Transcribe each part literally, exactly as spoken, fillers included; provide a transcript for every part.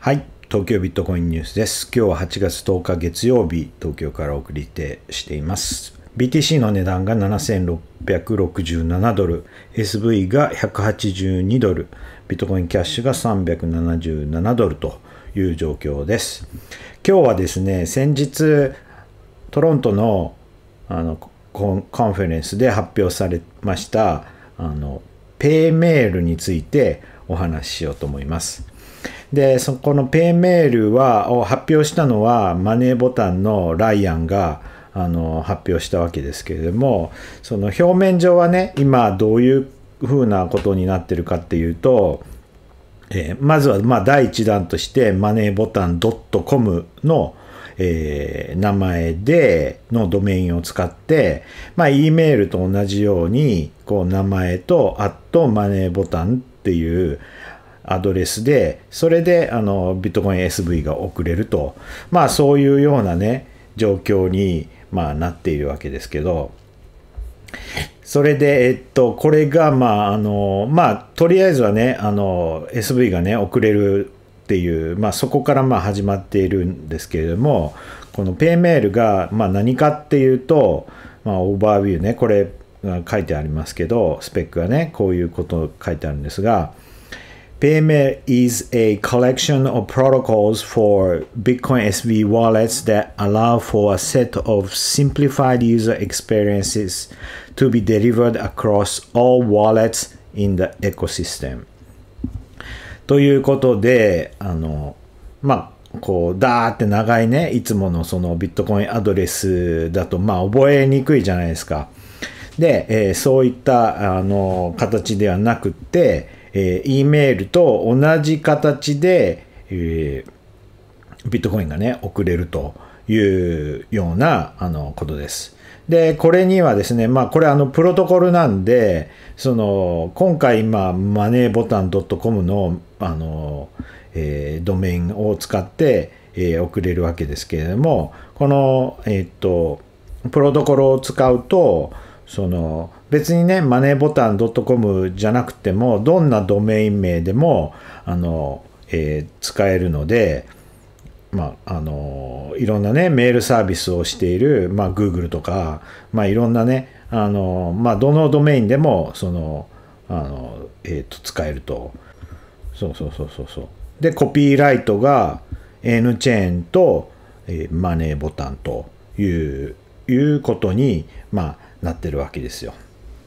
はい、東京ビットコインニュースです。今日ははちがつとおか月曜日、東京からお送りしています。ビーティーシー の値段がななせんろっぴゃくろくじゅうななドル、エスブイ がひゃくはちじゅうにドル、ビットコインキャッシュがさんびゃくななじゅうななドルという状況です。今日はですね、先日トロントのあのコンフェレンスで発表されましたあのペイメールについてお話ししようと思います。で、そこのペイメールはを発表したのはマネーボタンのライアンがあの発表したわけですけれども、その表面上はね、今どういうふうなことになってるかっていうと、えー、まずはまあ第一弾としてマネーボタン .com のえー、名前でのドメインを使って、まあ、E メールと同じようにこう名前とアットマネーボタンっていうアドレスで、それであのビットコイン エスブイ が送れると、まあそういうようなね状況に、まあ、なっているわけですけど、それでえっとこれがまああのまあとりあえずはねあの エスブイ がね送れるっていう、まあ、そこからまあ始まっているんですけれども、このペイメールがまあ何かっていうと、まあ、オーバービューね、これ書いてありますけど、スペックがねこういうこと書いてあるんですが、Paymail is a collection of protocols for Bitcoin エスブイ wallets that allow for a set of simplified user experiences to be delivered across all wallets in the ecosystem。ということで、あの、まあ、こう、ダーって長いね、いつものそのビットコインアドレスだと、まあ、覚えにくいじゃないですか。で、えー、そういった、あの、形ではなくって、えー、E メールと同じ形で、えー、ビットコインがね、送れるというような、あの、ことです。で、これにはですね、まあ、これあの、プロトコルなんで、その、今回今、マネーボタン .com の、あの、えー、ドメインを使って、えー、送れるわけですけれども、この、えー、っと、プロトコルを使うと、その、別にね、マネーボタン .com じゃなくても、どんなドメイン名でも、あの、えー、使えるので、まあ、あの、いろんなね、メールサービスをしている、まあ、Google とか、まあ、いろんなね、あの、まあ、どのドメインでも、その、あの、えっと、使えると。そうそうそうそうそう。で、コピーライトが N チェーンと、えー、マネーボタンという、いうことに、まあ、なってるわけですよ。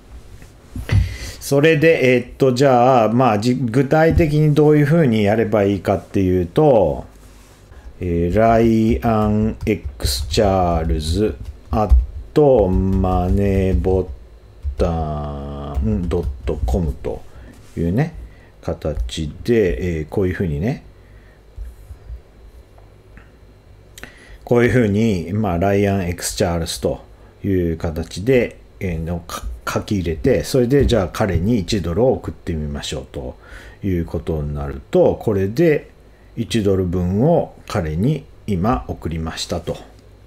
それで、えっと、じゃあ、まあ、具体的にどういうふうにやればいいかっていうと、えー、ライアン X チャールズあとマネーボタン .com というね形で、えー、こういうふうにねこういうふうに、まあ、ライアン X チャールズという形で、えー、の書き入れて、それでじゃあ彼にいちドルを送ってみましょうということになると、これでいちドル分を彼に今送りましたと。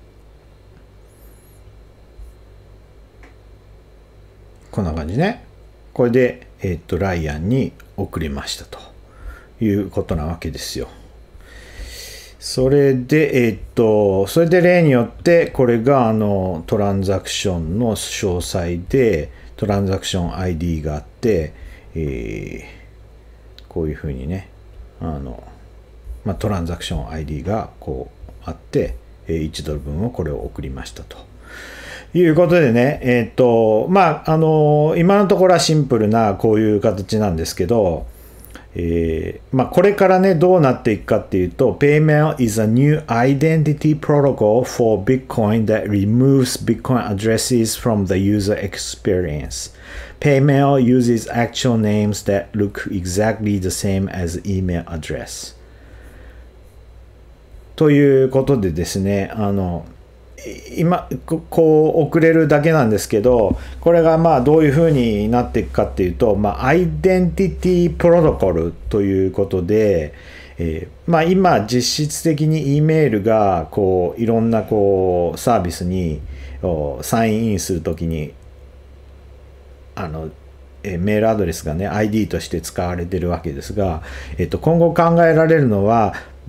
こんな感じね。これで、えっと、ライアンに送りましたということなわけですよ。それで、えっと、それで例によって、これがあのトランザクションの詳細で、トランザクション アイディー があって、えー、こういうふうにね、あの、まあ、トランザクション アイディー がこうあって、いちドル分をこれを送りましたということでね、えっと、まあ、あの、今のところはシンプルなこういう形なんですけど、えー、まあ、これからね、どうなっていくかっていうと、Paymail is a new identity protocol for Bitcoin that removes Bitcoin addresses from the user experience. Paymail uses actual names that look exactly the same as email address.ということでですね、あの今こう送れるだけなんですけど、これがまあどういうふうになっていくかっていうと、まあ、アイデンティティプロトコルということで、えー、まあ今実質的に E メールがこういろんなこうサービスにサインインするときにあのえメールアドレスがね アイディー として使われているわけですが、えっと、今後考えられるのは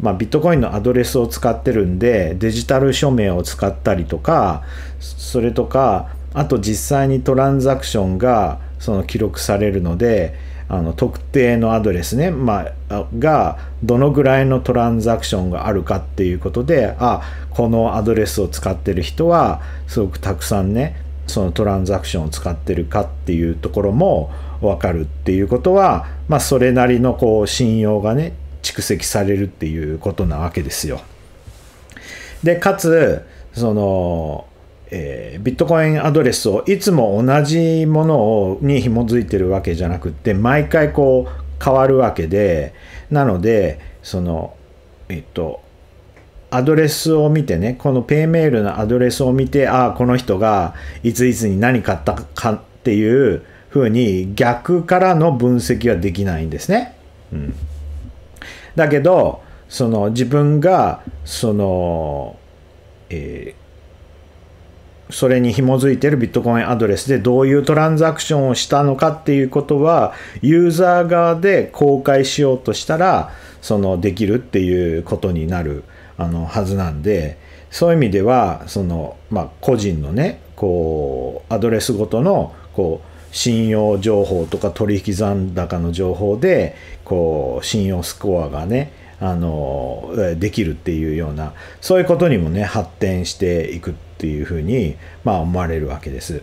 まあ、ビットコインのアドレスを使ってるんで、デジタル署名を使ったりとか、それとか、あと実際にトランザクションがその記録されるので、あの特定のアドレスね、まあ、がどのぐらいのトランザクションがあるかっていうことで、あ、このアドレスを使ってる人はすごくたくさんね、そのトランザクションを使ってるかっていうところも分かるっていうことは、まあ、それなりのこう信用がね蓄積されるっていうことなわけですよ。でかつその、えー、ビットコインアドレスをいつも同じものをに紐づいてるわけじゃなくって、毎回こう変わるわけで、なのでそのえっとアドレスを見てね、このペイメールのアドレスを見て、ああこの人がいついつに何買ったかっていうふうに逆からの分析はできないんですね。うん、だけどその自分がその、えー、それに紐づいているビットコインアドレスでどういうトランザクションをしたのかっていうことはユーザー側で公開しようとしたらそのできるっていうことになるあのはずなんで、そういう意味ではその、まあ、個人のねこうアドレスごとのこう信用情報とか取引残高の情報でこう信用スコアがねあのできるっていうような、そういうことにもね発展していくっていうふうに、まあ、思われるわけです。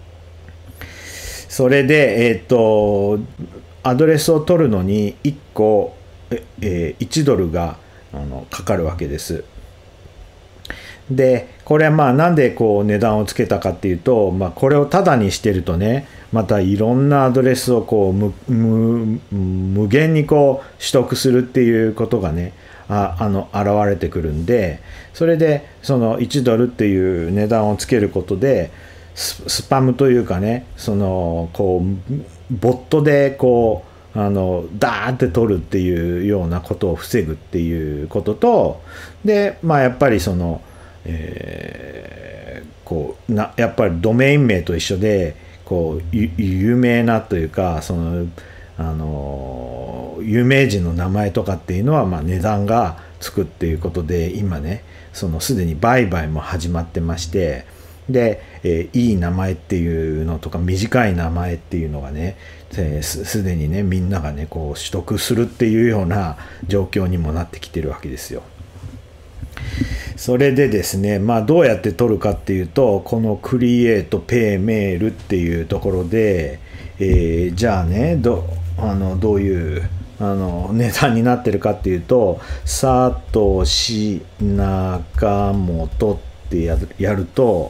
それでえっとアドレスを取るのにいっこ、えー、いちドルがあのかかるわけです。でこれはまあなんでこう値段をつけたかっていうと、まあ、これをタダにしてるとねまたいろんなアドレスをこう 無, 無, 無限にこう取得するっていうことがねああの現れてくるんで、それでそのいちドルっていう値段をつけることで ス, スパムというかねそのこうボットでこうあのダーって取るっていうようなことを防ぐっていうことと、でまあやっぱりその、えー、こうなやっぱりドメイン名と一緒でこう有名なというかそのあの有名人の名前とかっていうのはまあ値段がつくっていうことで、今ねそのすでに売買も始まってまして、で、えー、いい名前っていうのとか短い名前っていうのがねすでにねみんながねこう取得するっていうような状況にもなってきてるわけですよ。それでですね、まあどうやって取るかっていうと、このクリエイトペイメールっていうところで、えー、じゃあね ど, あのどういうあの値段になってるかっていうと、サトシナカモトってや る, やると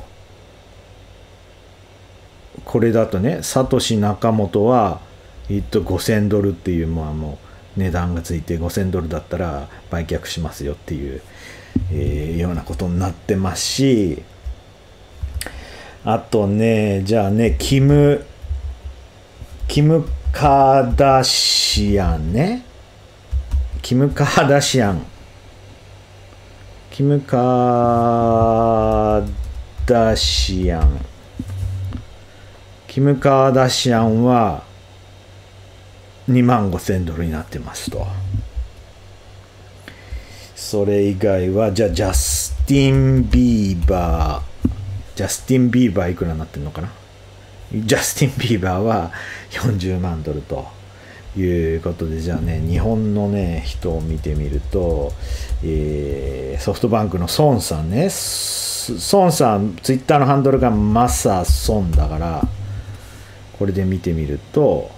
これだとねサトシナカモトは、えっと、ごせんドルっていう、まあ、もう値段がついてごせんドルだったら売却しますよっていう、えー、ようなことになってますし、あとねじゃあねキムキムカーダシアンねキムカーダシアンキムカーダシアンキムカーダシアンはにまんごせんドルになってますと。それ以外はじゃあジャスティン・ビーバージャスティン・ビーバーいくらになってるのかな。ジャスティン・ビーバーはよんじゅうまんドルということで、じゃあね日本のね人を見てみると、えー、ソフトバンクの孫さんね、孫さんツイッターのハンドルがマサソンだから、これで見てみると、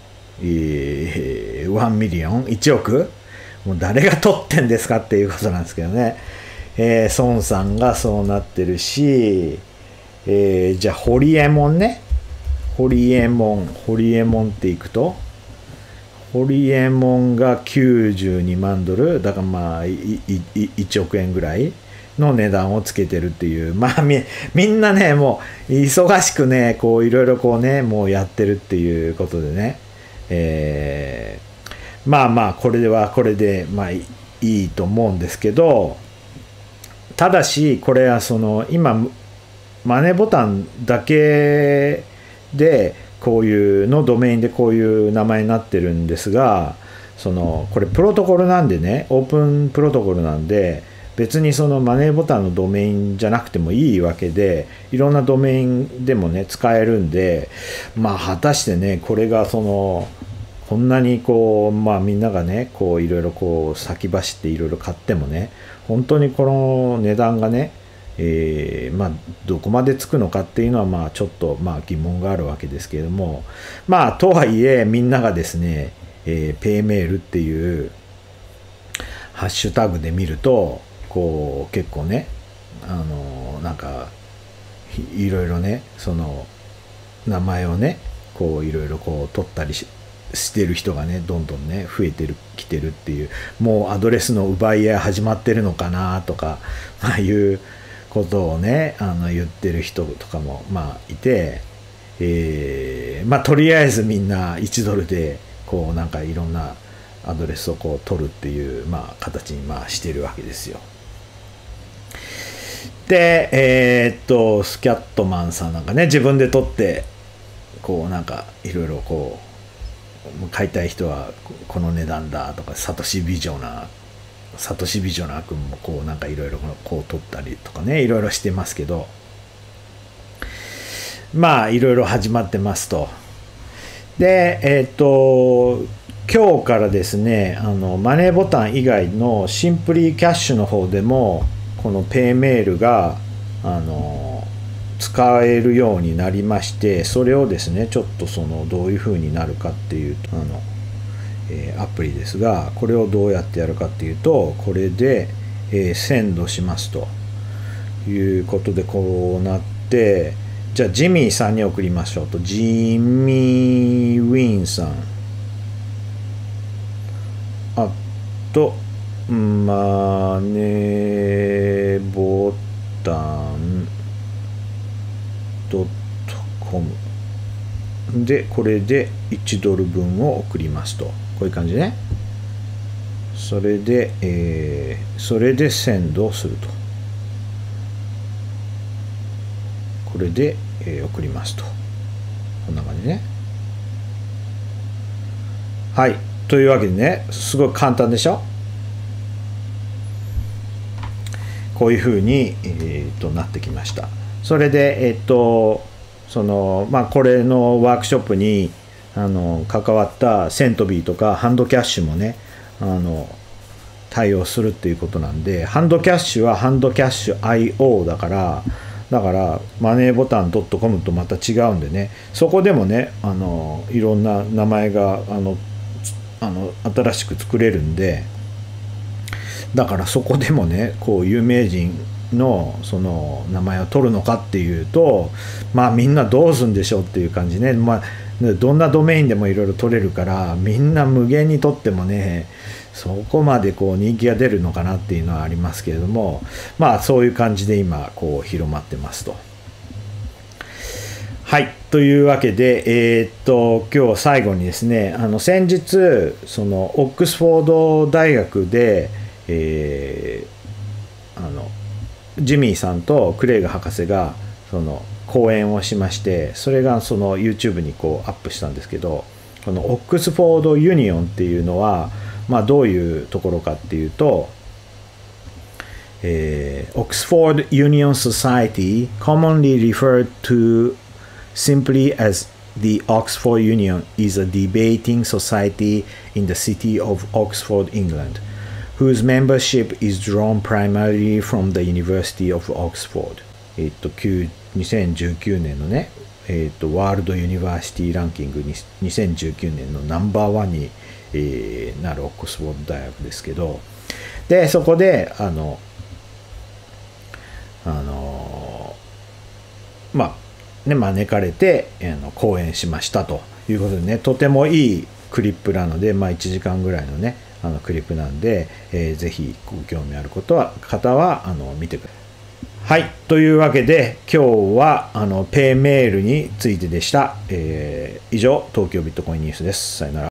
えー、ワンミリオンいちおく、もう誰が取ってんですかっていうことなんですけどね、えー、孫さんがそうなってるし、えー、じゃあホリエモンねホリエモンホリエモンっていくと、ホリエモンがきゅうじゅうにまんドルだから、まあいいちおくえんぐらいの値段をつけてるっていう、まあ み, みんなねもう忙しくねこういろいろこうねもうやってるっていうことでね、えー、まあまあこれではこれでまあいいと思うんですけど、ただしこれはその今マネーボタンだけでこういうのドメインでこういう名前になってるんですが、 そのこれプロトコルなんでね、オープンプロトコルなんで、別にそのマネーボタンのドメインじゃなくてもいいわけで、いろんなドメインでもね使えるんで、まあ果たしてねこれがそのこんなにこうまあみんながねこういろいろこう先走っていろいろ買ってもね、本当にこの値段がね、えー、まあどこまでつくのかっていうのはまあちょっとまあ疑問があるわけですけれども、まあとはいえみんながですね、えー、ペイメールっていうハッシュタグで見るとこう結構ねあのなんかいろいろねその名前をねこういろいろこう取ったりししてる人がねどんどんね増えてるきてるっていう、もうアドレスの奪い合い始まってるのかなとか、まあいうことをねあの言ってる人とかもまあいて、えー、まあとりあえずみんないちドルでこうなんかいろんなアドレスをこう取るっていうまあ形にまあしてるわけですよ。でえー、っとスキャットマンさんなんかね自分で取ってこうなんかいろいろこう買いたい人はこの値段だとか、サトシビジョナーサトシビジョナー君もこうなんかいろいろこう取ったりとかねいろいろしてますけど、まあいろいろ始まってますと。でえー、っと今日からですねあのマネーボタン以外のシンプリーキャッシュの方でもこのペイメールがあの使えるようになりまして、それをですねちょっとそのどういう風になるかっていうあの、えー、アプリですが、これをどうやってやるかっていうと、これで、えー、センドしますということでこうなって、じゃあジミーさんに送りましょうと。ジミー・ウィンさんあとマネーボタンドットコムでこれでいちドル分を送りますと、こういう感じね。それで、えー、それでセンドをすると、これで、えー、送りますと、こんな感じね。はい、というわけでねすごい簡単でしょ。こういうふうに、えー、となってきました。それでえっとそのまあこれのワークショップにあの関わったセントビーとかハンドキャッシュもねあの対応するっていうことなんで、ハンドキャッシュはハンドキャッシュ アイオー だからだからマネーボタン .com とまた違うんでね、そこでもねあのいろんな名前があのあの新しく作れるんで、だからそこでもねこう有名人のその名前を取るのかっていうと、まあみんなどうするんでしょうっていう感じね。まあどんなドメインでもいろいろ取れるからみんな無限に取ってもねそこまでこう人気が出るのかなっていうのはありますけれども、まあそういう感じで今こう広まってますと。はい、というわけでえー、っと今日最後にですね、あの先日そのオックスフォード大学で、えー、あのジミーさんとクレイグ博士がその講演をしまして、それがその YouTube にこうアップしたんですけど、このオックスフォードユニオンっていうのは、まあ、どういうところかっていうと、えー、Oxford Union Society, commonly referred to simply as the Oxford Union, is a debating society in the city of Oxford, England.whose membership is drawn primarily from the University of Oxford。えっと、にせんじゅうきゅうねんのね、えっと、ワールドユニバーシティランキングににせんじゅうきゅうねんのナンバーワンに、えー、なるオックスフォード大学ですけど、で、そこで、あの、あの、まあ、ね、招かれて、あの講演しましたということでね、とてもいいクリップなので、まあいちじかんぐらいのね、あのクリップなんで、えー、ぜひご興味あることは方はあの見てください。はい、というわけで今日はあのペイメールについてでした。えー、以上東京ビットコインニュースです。さよなら。